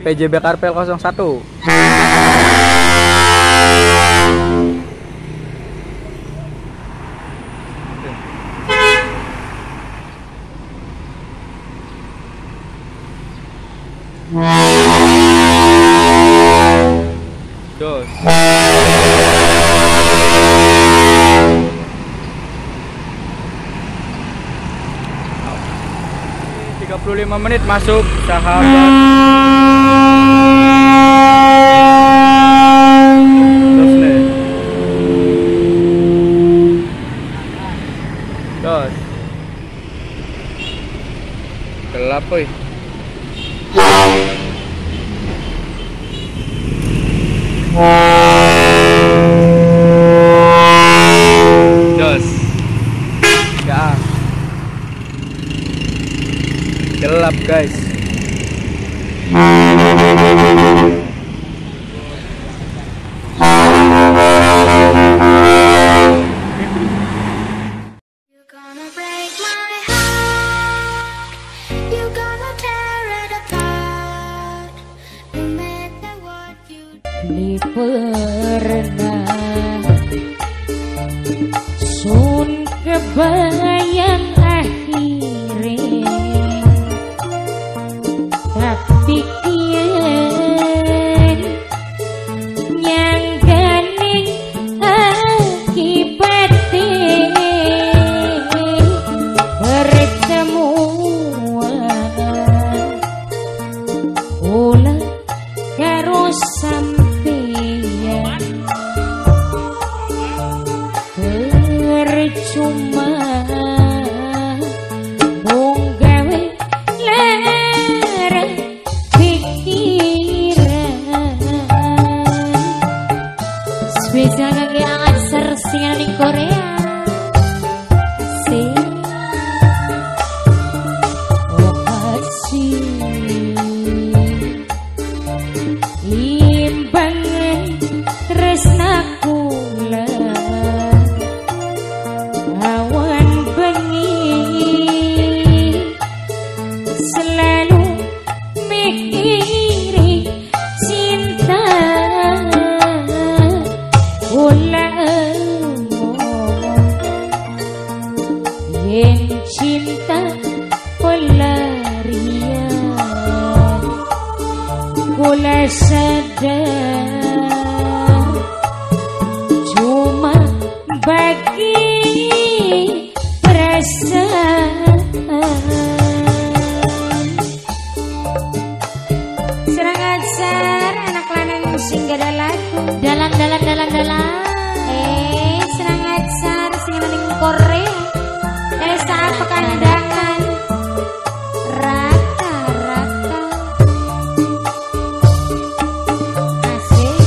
PJB Karpel 01. Dos. 35 menit masuk sahabat. Dos. Gelap euy. Dos. Ya. Gelap guys. Ini pernah sun kebayang akhirnya, tapi kian nyangganing akibatnya pertemuan ulah karo sampeyan percuma mung gawe lara pikiran. Spesial kangge angan sersingan ning Korea. Cinta pelarian, kula sadar cuma bagi perasaan. Serang ajar anak lanang sing gada lagu dalam serang ajar sing ning Korea. Saat pekandangan rata-rata asik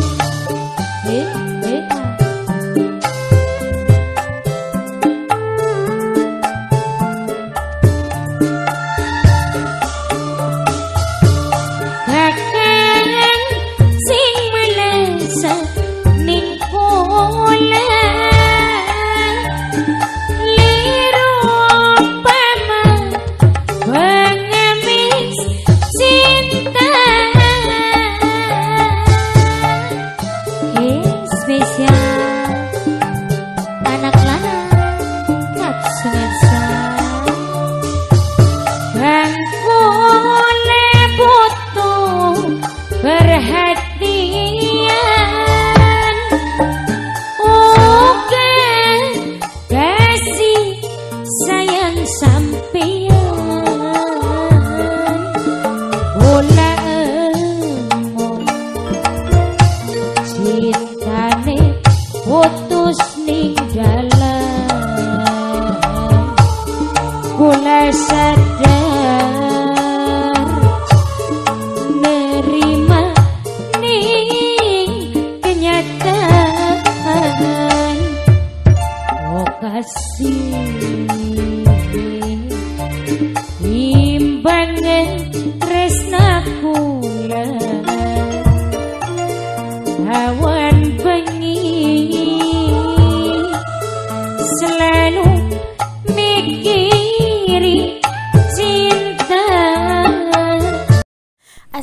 kakek sing melesa ning kola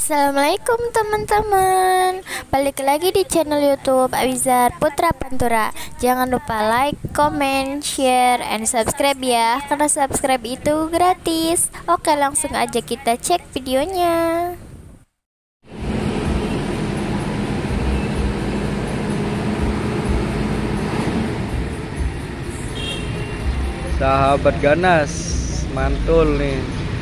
Assalamualaikum teman-teman. Balik lagi di channel YouTube Awizar Putra Pantura. Jangan lupa like, comment, share, and subscribe ya. Karena subscribe itu gratis. Oke, langsung aja kita cek videonya. Sahabat ganas, mantul nih.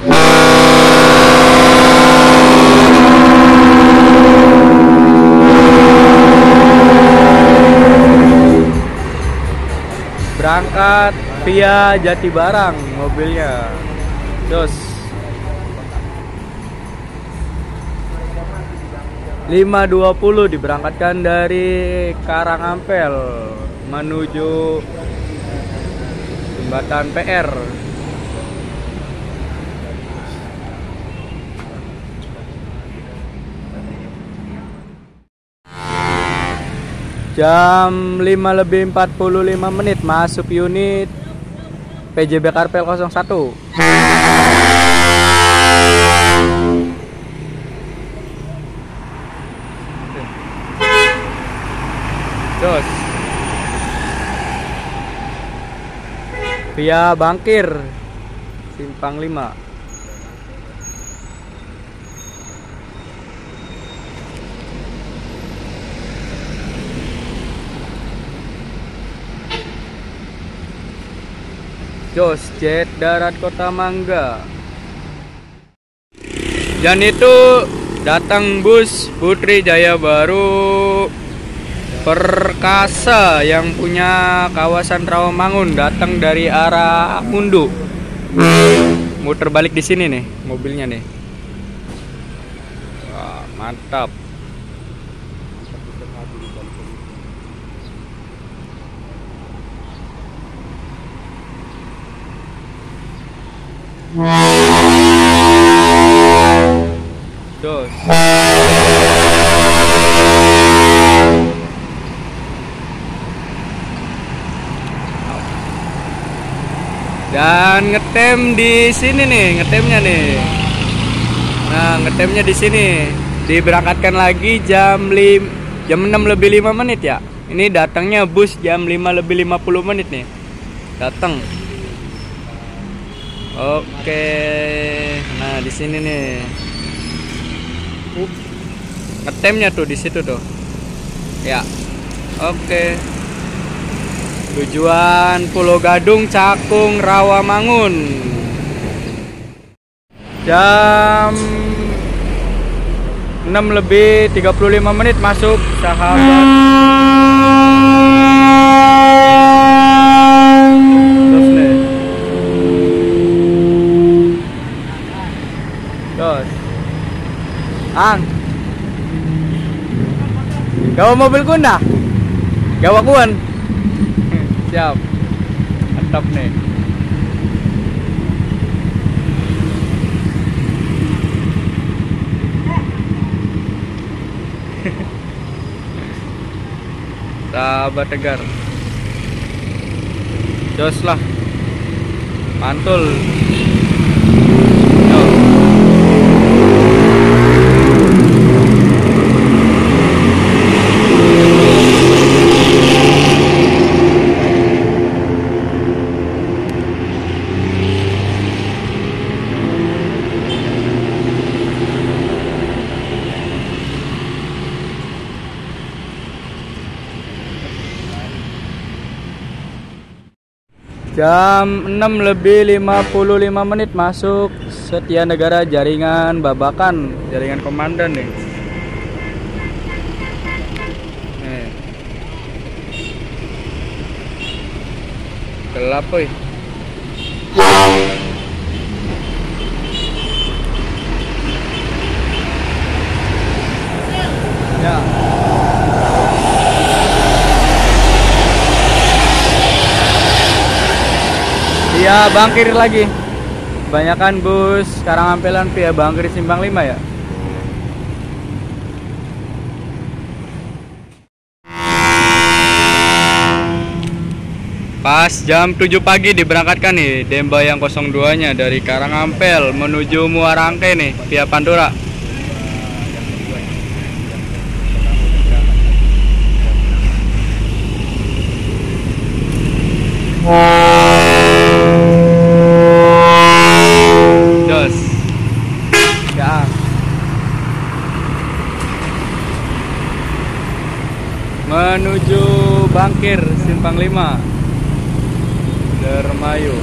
Berangkat via Jatibarang mobilnya. Jos 5.20 diberangkatkan dari Karangampel menuju Jembatan PR. Jam 5:45 masuk unit PJB Karpel 01. Jos via Bangkir Simpang 5. Jos Jet Darat Kota Mangga. Dan itu datang bus Putri Jaya Baru Perkasa yang punya kawasan Rawamangun, datang dari arah Mundu. Muter balik di sini nih mobilnya nih. Wah, mantap. Jos. Dan ngetem di sini nih, ngetemnya nih. Nah, ngetemnya di sini. Diberangkatkan lagi jam 6:05 ya. Ini datangnya bus jam 5:50 nih. Datang. Oke. Nah, di sini nih. Ngetemnya tuh di situ tuh. Ya. Oke. Tujuan Pulau Gadung, Cakung, Rawamangun. Jam 6:35 masuk, sahabat. Terus nih. Terus. Gawa mobil kuda? Gawa kuan? Siap. Mantap nih. Sahabat Tegar. Jos lah. Mantul. Jam 6:55 masuk Setia Negara Jaringan Babakan, jaringan komandan nih. Gelap woy. Ya. Iya, Bangkir lagi. Kebanyakan bus Karangampelan via Bangkir Simpang 5 ya. Pas jam 7 pagi diberangkatkan nih Demba yang 02-nya dari Karangampel menuju Muarangke nih via Pantura. menuju Bangkir Simpang 5 Dermayu.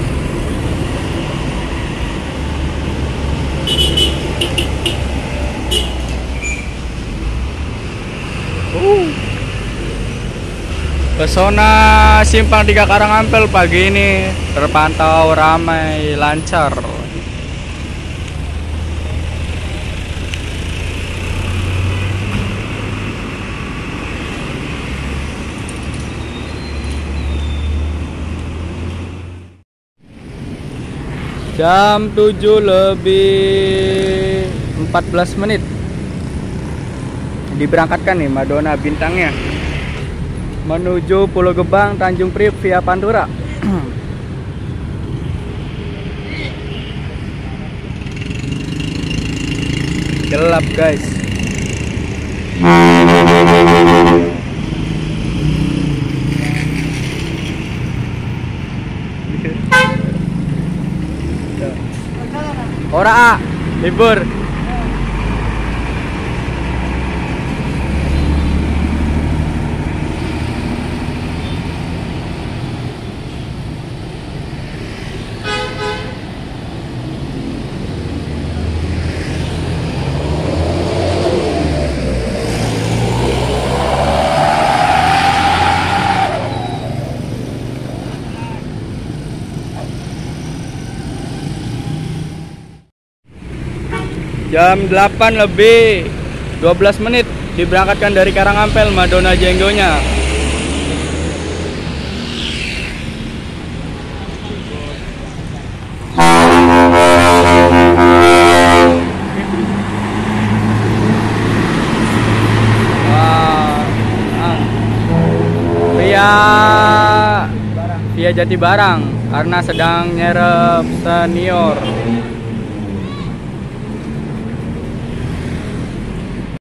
Pesona Simpang 3 Karangampel pagi ini terpantau ramai lancar. Jam 7:14 diberangkatkan nih Madonna bintangnya menuju Pulau Gebang Tanjung Priok via Pantura. Gelap guys. Ora libur. Jam 8:12 diberangkatkan dari Karangampel Madonna Jenggonya. Via Jati Barang karena sedang nyerep senior.